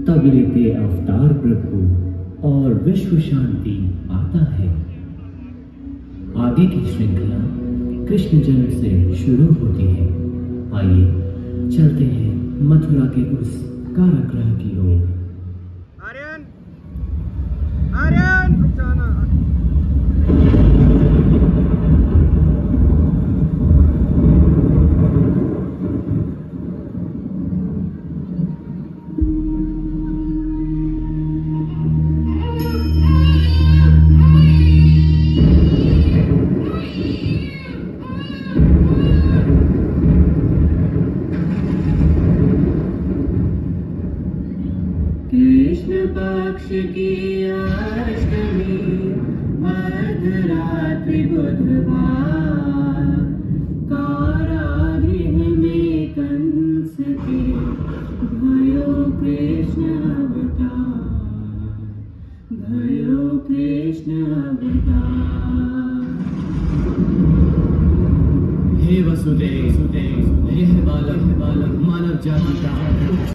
तब लेते अवतार प्रभु और विश्व शांति आता है। आगे की श्रृंखला कृष्ण जन्म से शुरू होती है। आइए चलते हैं मथुरा के उस कारागृह की ओर। आर्यन, आर्यन, रुक जाना। कृष्ण पक्ष की अष्टमी मध्यरात्रि बुधवार, कारागृह में कंस के भयो कृष्ण अवतार, भयो कृष्ण अवतार। हे वसुदेव, यह बालक मानव जाति का